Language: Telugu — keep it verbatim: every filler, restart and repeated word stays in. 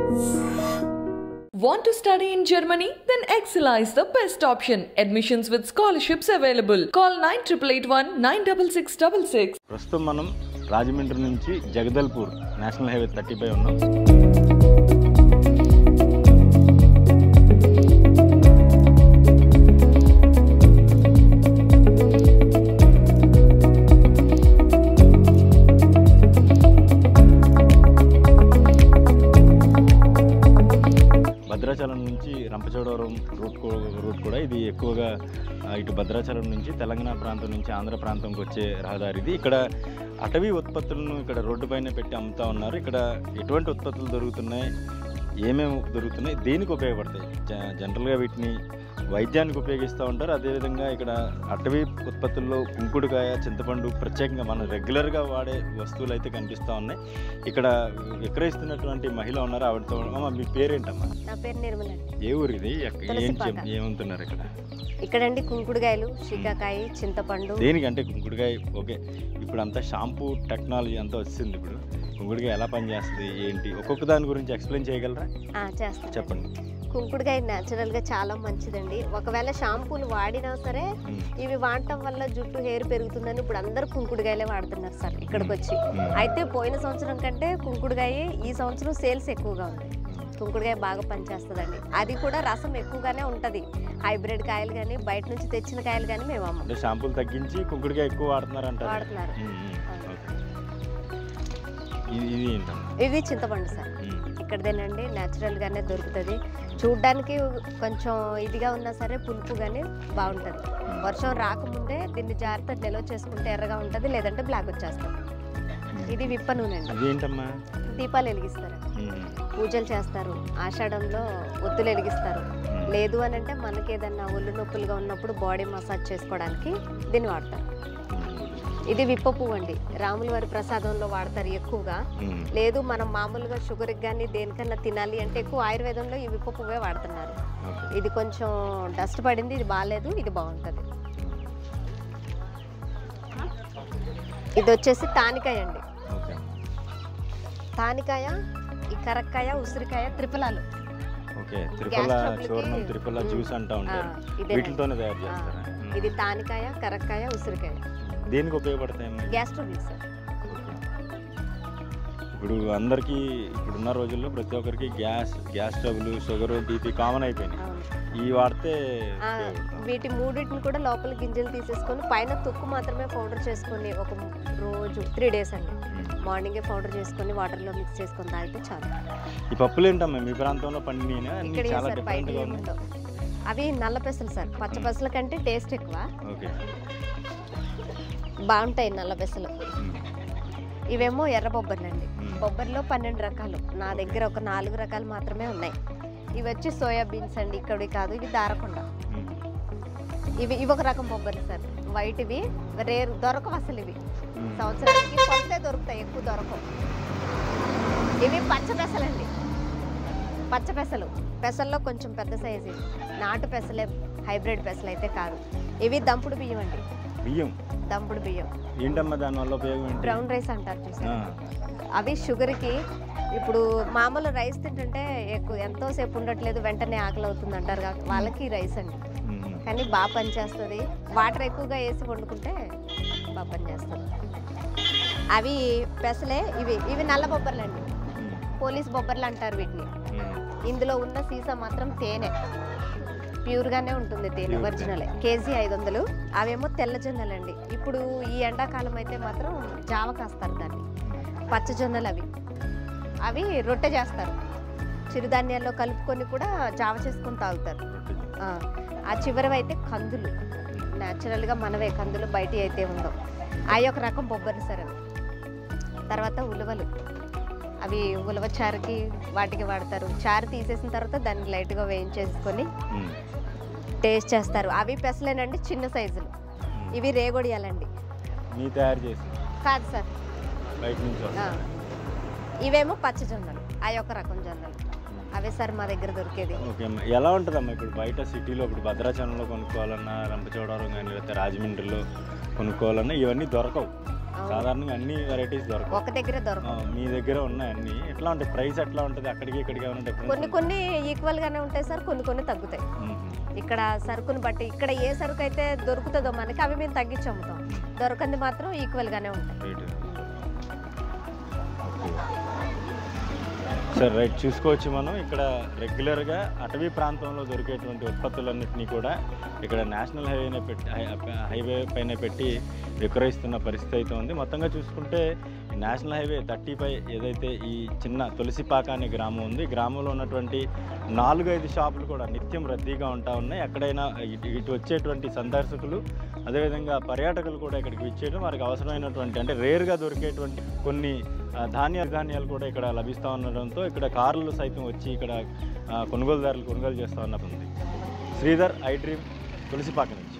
Want to study in Germany? Then Excella is the best option. Admissions with scholarships available. Call nine eight eight one nine six six six six. ప్రస్తుతం మనం రాజమండ్రి నుంచి Jagdalpur national highway thirty five ఉన్నాం. భద్రాచలం నుంచి రంపచోడవరం రూట్ రూట్ కూడా ఇది ఎక్కువగా ఇటు భద్రాచలం నుంచి తెలంగాణ ప్రాంతం నుంచి ఆంధ్ర ప్రాంతంకి వచ్చే రహదారి ఇది. ఇక్కడ అటవీ ఉత్పత్తులను ఇక్కడ రోడ్డు పైన పెట్టి అమ్ముతూ ఉన్నారు. ఇక్కడ ఎటువంటి ఉత్పత్తులు దొరుకుతున్నాయి, ఏమేమి దొరుకుతున్నాయి, దేనికి ఉపయోగపడతాయి, జనరల్గా వీటిని వైద్యానికి ఉపయోగిస్తూ ఉంటారు. అదేవిధంగా ఇక్కడ అటవీ ఉత్పత్తుల్లో కుంకుడుకాయ, చింతపండు ప్రత్యేకంగా మనం రెగ్యులర్గా వాడే వస్తువులు అయితే కనిపిస్తూ ఉన్నాయి. ఇక్కడ విక్రయిస్తున్నటువంటి మహిళ ఉన్నారు, ఆవిడతో. అమ్మా, మీ పేరేంటమ్మా? నా పేరు నిర్మల. ఏ ఊరు ఇది? ఏం ఏమవుతున్నారు ఇక్కడ? ఇక్కడండి కుంకుడుకాయలు, శీకాకాయ, చింతపండు. దేనికంటే కుంకుడుకాయ ఓకే, ఇప్పుడు అంతా షాంపూ టెక్నాలజీ అంతా వచ్చింది. ఇప్పుడు కుంకుడుకాయ ఎలా పనిచేస్తుంది ఏంటి, ఒక్కొక్క దాని గురించి ఎక్స్ప్లెయిన్ చేయగలరా? చేస్తాను, చెప్పండి. కుంకుడుకాయ న్యాచురల్గా చాలా మంచిదండి. ఒకవేళ షాంపూలు వాడినా సరే ఇవి వాడటం వల్ల జుట్టు హెయిర్ పెరుగుతుందని ఇప్పుడు అందరూ కుంకుడుకాయలే వాడుతున్నారు సార్ ఇక్కడికి వచ్చి. అయితే పోయిన సంవత్సరం కంటే కుంకుడుకాయ ఈ సంవత్సరం సేల్స్ ఎక్కువగా ఉంది. కుంకుడుకాయ బాగా పనిచేస్తుందండి. అది కూడా రసం ఎక్కువగానే ఉంటుంది. హైబ్రిడ్ కాయలు కానీ బయట నుంచి తెచ్చిన కాయలు కానీ మేము అమ్మ షాంపూలు తగ్గించి కుంకుడుకాయ ఎక్కువ వాడుతున్నారు అంటారు. వాడుతున్నారు. ఇది చింతపండు సార్, ఇక్కడదేనండి, న్యాచురల్గానే దొరుకుతుంది. చూడ్డానికి కొంచెం ఇదిగా ఉన్నా సరే పులుపు కానీ బాగుంటుంది. వర్షం రాకముందే దీన్ని జాగ్రత్త నిల్వ చేసుకుంటే ఎర్రగా ఉంటుంది, లేదంటే బ్లాక్ వచ్చేస్తాం. ఇది విప్ప నూనె అండి. దీపాలు వెలిగిస్తారు, పూజలు చేస్తారు, ఆషాఢంలో ఒత్తులు వెలిగిస్తారు. లేదు అని అంటే మనకి ఏదన్నా ఒళ్ళు నొప్పులుగా ఉన్నప్పుడు బాడీ మసాజ్ చేసుకోవడానికి దీన్ని వాడతారు. ఇది విప్ప పువ్వు అండి, రాముల వారి ప్రసాదంలో వాడతారు ఎక్కువగా. లేదు మనం మామూలుగా షుగర్కి కానీ దేనికన్నా తినాలి అంటే ఎక్కువ ఆయుర్వేదంలో ఈ విప్ప పువ్వే వాడుతున్నారు. ఇది కొంచెం డస్ట్ పడింది, ఇది బాగాలేదు, ఇది బాగుంటుంది. ఇది వచ్చేసి తానికాయ అండి. తానికాయ, ఈ కరక్కాయ, ఉసిరికాయ, త్రిఫలాలు. ఇది తానికాయ, కరక్కాయ, ఉసిరికాయ. దేనికి ఉపయోగపడతాయి? Gas trouble sir. ఇప్పుడు అందరికీ ఇప్పుడున్న రోజుల్లో ప్రతి ఒక్కరికి gas gas trouble, sugar, BP common అయిపోయినాయి. ఇవి వాడితే వీటి మూడింటిని కూడా లోపల గింజలు తీసేసుకొని పైన తొక్కు మాత్రమే పౌడర్ చేసుకొని ఒక రోజు త్రీ డేస్ అండి మార్నింగే పౌడర్ చేసుకొని వాటర్లో మిక్స్ చేసుకొని తాగితే చాలు. ఈ పప్పులు ఏంటమ్మా మీ ప్రాంతంలో పండినా? అవి నల్ల పెసలు సార్. పచ్చ పెసల కంటే టేస్ట్ ఎక్కువ, బాగుంటాయి నల్ల పెసలు. ఇవేమో ఎర్ర బొబ్బర్లు అండి. బొబ్బర్లో పన్నెండు రకాలు, నా దగ్గర ఒక నాలుగు రకాలు మాత్రమే ఉన్నాయి. ఇవి వచ్చి సోయా బీన్స్ అండి, ఇక్కడి కాదు, ఇవి దారకొండ. ఇవి ఇవి ఒక రకం బొబ్బర్లు సార్, వైట్. ఇవి రేరు, దొరకవు అసలు. ఇవి సంవత్సరానికి కొలతే దొరుకుతాయి, ఎక్కువ దొరకవు. ఇవి పచ్చ పెసలండి, పచ్చ పెసలు. పెసల్లో కొంచెం పెద్ద సైజు, నాటు పెసలే, హైబ్రిడ్ పెసలు అయితే కాదు. ఇవి దంపుడు బియ్యం అండి. బియ్యం, దంపుడు బియ్యం. ఏంటమ్మా దానివల్ల ఉపయోగం? బ్రౌన్ రైస్ అంటారు చూసారు, అవి షుగర్కి. ఇప్పుడు మామూలు రైస్ తింటుంటే ఎక్కువ ఎంతోసేపు ఉండట్లేదు, వెంటనే ఆకలి అవుతుంది అంటారు, వాళ్ళకి రైస్ అండి. కానీ బాగా పనిచేస్తుంది. వాటర్ ఎక్కువగా వేసి వండుకుంటే బాగా పనిచేస్తుంది. అవి పెసలే. ఇవి ఇవి నల్ల బొబ్బర్లు అండి, పోలీస్ బొబ్బర్లు అంటారు వీటిని. ఇందులో ఉన్న సీసా మాత్రం తేనె, ప్యూర్గానే ఉంటుంది తేనె, ఒరిజినలే. కేజీ ఐదు వందలు. అవేమో తెల్ల జొన్నలండి. ఇప్పుడు ఈ ఎండాకాలం అయితే మాత్రం జావ కాస్తారు దాన్ని. పచ్చ జొన్నలు అవి అవి రొట్టె చేస్తారు, చిరుధాన్యాల్లో కలుపుకొని కూడా జావ చేసుకొని తాగుతారు. ఆ చివరివి అయితే కందులు, న్యాచురల్గా మనవే కందులు, బయట అయితే ఉందో అవి ఒక రకం బొబ్బర్లు సార్. అవి తర్వాత ఉలవలు, అవి ఉలవ చారుకి వాటికి వాడతారు. చారు తీసేసిన తర్వాత దాన్ని లైట్గా వేయించేసుకొని టేస్ట్ చేస్తారు. అవి పెసలేనండి, చిన్న సైజులు. ఇవి రేగొడియాలండి. కాదు సార్, ఇవేమో పచ్చ జొన్నలు, అవి ఒక రకం జొన్నలు. అవే సార్ మా దగ్గర దొరికేది. ఎలా ఉంటుందమ్మా ఇప్పుడు బయట సిటీలో? ఇప్పుడు భద్రాచలంలో కొనుక్కోవాలన్నా, రంపచోడవరం కానీ లేకపోతే రాజమండ్రిలో కొనుక్కోవాలన్నా ఇవన్నీ దొరకవు. సాధారణంగా అన్ని వెరైటీస్ దొరకవు, ఒక దగ్గర దొరకవు. మీ దగ్గర ఉన్నాయి అన్ని. ఎట్లా ఉంటాయి ప్రైస్ ఎట్లా ఉంటుంది అక్కడికి ఇక్కడికి ఏమైనా డిఫరెన్స్? కొన్ని కొన్ని ఈక్వల్ గానే ఉంటాయి సార్, కొన్ని కొన్ని తగ్గుతాయి. ఇక్కడ సరుకుని బట్టి ఇక్కడ ఏ సరుకు అయితే దొరుకుతుందో మనకి అవి మేము తగ్గించి అమ్ముతాం, దొరకంది మాత్రం ఈక్వల్ గానే ఉంటాయి. సార్ రైట్, చూసుకోవచ్చు మనం ఇక్కడ రెగ్యులర్గా అటవీ ప్రాంతంలో దొరికేటువంటి ఉత్పత్తులన్నింటినీ కూడా ఇక్కడ నేషనల్ హైవేనే పెట్టి హైవే పైన పెట్టి విక్రయిస్తున్న పరిస్థితి అయితే ఉంది. మొత్తంగా చూసుకుంటే నేషనల్ హైవే థర్టీ ఫైవ్ ఏదైతే ఈ చిన్న తులసిపాక అనే గ్రామం ఉంది, గ్రామంలో ఉన్నటువంటి నాలుగు ఐదు షాపులు కూడా నిత్యం రద్దీగా ఉంటా ఉన్నాయి. ఎక్కడైనా ఇటు ఇటు వచ్చేటువంటి సందర్శకులు అదేవిధంగా పర్యాటకులు కూడా ఇక్కడికి విచ్చేయడం వారికి అవసరమైనటువంటి అంటే రేర్గా దొరికేటువంటి కొన్ని ధాన్య ధాన్యాలు కూడా ఇక్కడ లభిస్తూ ఉండడంతో ఇక్కడ కార్లు సైతం వచ్చి ఇక్కడ కొనుగోలుదారులు కొనుగోలు చేస్తూ ఉన్నది. శ్రీధర్, ఐ డ్రీమ్, తులసిపాక నుంచి.